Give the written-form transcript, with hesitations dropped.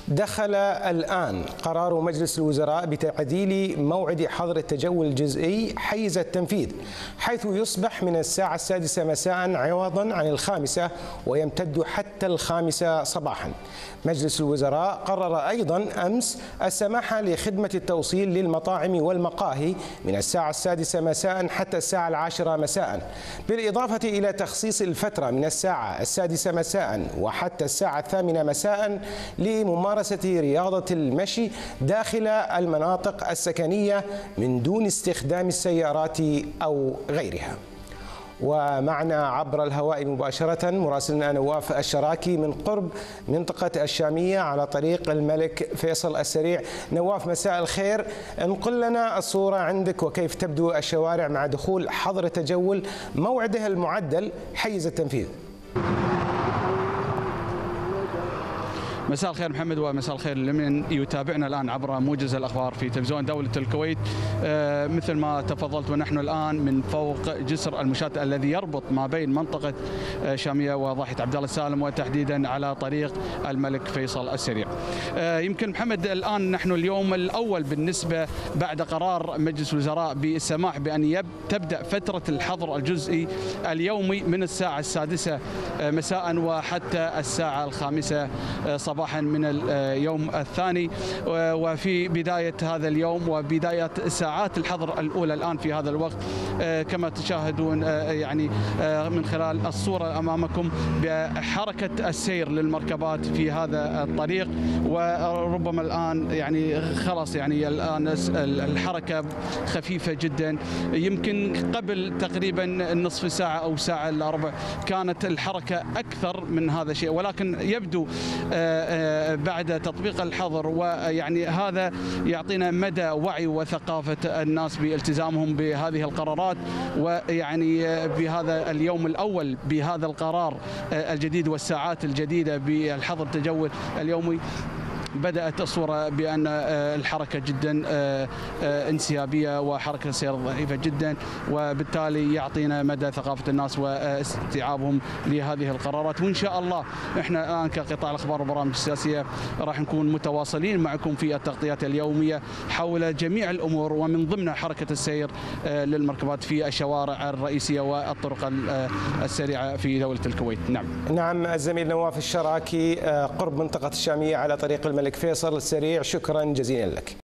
دخل الآن قرار مجلس الوزراء بتعديل موعد حظر التجول الجزئي حيز التنفيذ، حيث يصبح من الساعة 6 مساء عوضا عن 5 ويمتد حتى 5 صباحا. مجلس الوزراء قرر أيضا أمس السماح لخدمة التوصيل للمطاعم والمقاهي من الساعة 6 مساء حتى الساعة 10 مساء، بالإضافة إلى تخصيص الفترة من الساعة 6 مساء وحتى الساعة 8 مساء لممارسة رياضة المشي داخل المناطق السكنية من دون استخدام السيارات أو غيرها. ومعنا عبر الهواء مباشرة مراسلنا نواف الشراكي من قرب منطقة الشامية على طريق الملك فيصل السريع. نواف، مساء الخير، انقل لنا الصورة عندك وكيف تبدو الشوارع مع دخول حظر التجول موعده المعدل حيز التنفيذ. مساء الخير محمد، ومساء الخير لمن يتابعنا الآن عبر موجز الأخبار في تلفزيون دولة الكويت. مثل ما تفضلت، ونحن الآن من فوق جسر المشاة الذي يربط ما بين منطقة شامية وضاحية عبد الله السالم، وتحديدا على طريق الملك فيصل السريع. يمكن محمد الآن نحن اليوم الأول بالنسبة بعد قرار مجلس الوزراء بالسماح بأن تبدأ فترة الحظر الجزئي اليومي من الساعة 6 مساء وحتى الساعة 5 صباحا من اليوم الثاني. وفي بداية هذا اليوم وبداية ساعات الحظر الأولى الآن في هذا الوقت، كما تشاهدون يعني من خلال الصورة أمامكم بحركة السير للمركبات في هذا الطريق. وربما الآن يعني خلاص يعني الآن الحركة خفيفة جدا. يمكن قبل تقريبا نصف ساعة أو ساعة إلا ربع كانت الحركة أكثر من هذا الشيء، ولكن يبدو بعد تطبيق الحظر ويعني هذا يعطينا مدى وعي وثقافة الناس بالتزامهم بهذه القرارات. ويعني بهذا اليوم الأول بهذا القرار الجديد والساعات الجديدة بالحظر التجول اليومي، بدأت الصورة بأن الحركة جدا انسيابية وحركة السير ضعيفة جدا، وبالتالي يعطينا مدى ثقافة الناس واستيعابهم لهذه القرارات. وإن شاء الله احنا الآن كقطاع الأخبار والبرامج السياسية راح نكون متواصلين معكم في التغطيات اليومية حول جميع الأمور، ومن ضمنها حركة السير للمركبات في الشوارع الرئيسية والطرق السريعة في دولة الكويت. نعم الزميل نواف الشراكي قرب منطقة الشامية على طريق الملك فيصل السريع، شكرا جزيلا لك.